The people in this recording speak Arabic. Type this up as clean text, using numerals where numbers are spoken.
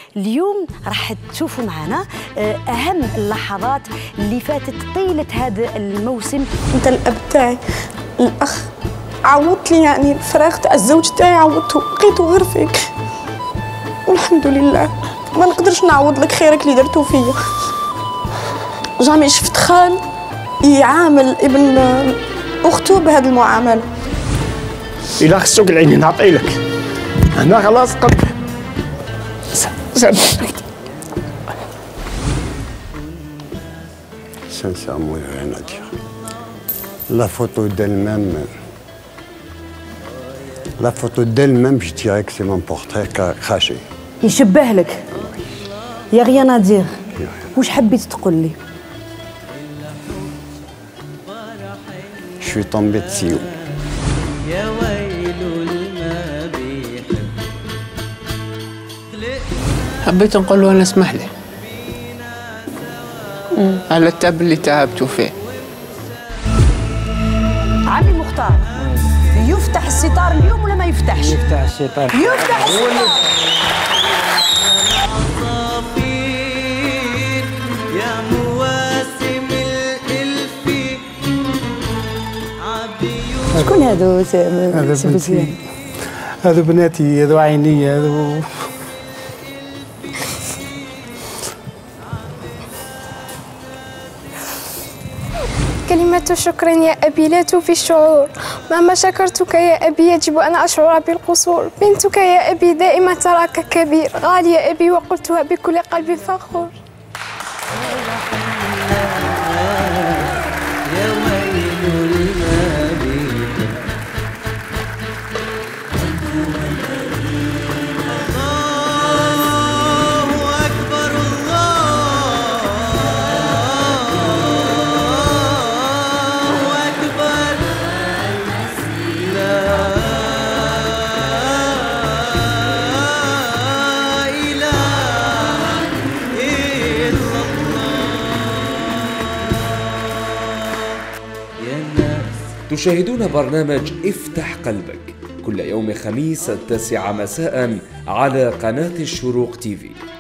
اليوم راح تشوفوا معنا أهم اللحظات اللي فاتت طيلة هذا الموسم. أنت الأب تاعي، الأخ، عوضت لي يعني الفراغ تاع الزوج تاعي، عوضته لقيته غير فيك، والحمد لله. ما نقدرش نعوض لك خيرك اللي درتو فيا. جامي شفت خال يعامل ابن أخته بهذه المعاملة. إلا خصك العيني نعطيلك، هنا خلاص قلب Sincèrement, il n'y a rien à dire. La photo d'elle-même, je dirais que c'est mon portrait craché. يشبه لك. يا غيان ادير. واش حبيت تقول لي؟ Je suis tombé dessus. حبيت نقول له أنا اسمح لي على التعب اللي تعبتوا فيه. عمي مختار، يفتح الستار اليوم ولا ما يفتحش؟ يفتح الستار. يفتح الستار. شكون هادو سي بوزيان؟ هذو بناتي، هذو عيني، هذو كلمة شكر يا أبي لا توفي الشعور، مهما شكرتك يا أبي يجب أن أشعر بالقصور. بنتك يا أبي دائما تراك كبير، غالي يا أبي وقلتها بكل قلب فخور. تشاهدون برنامج افتح قلبك كل يوم خميس 9 مساء على قناة الشروق تيفي.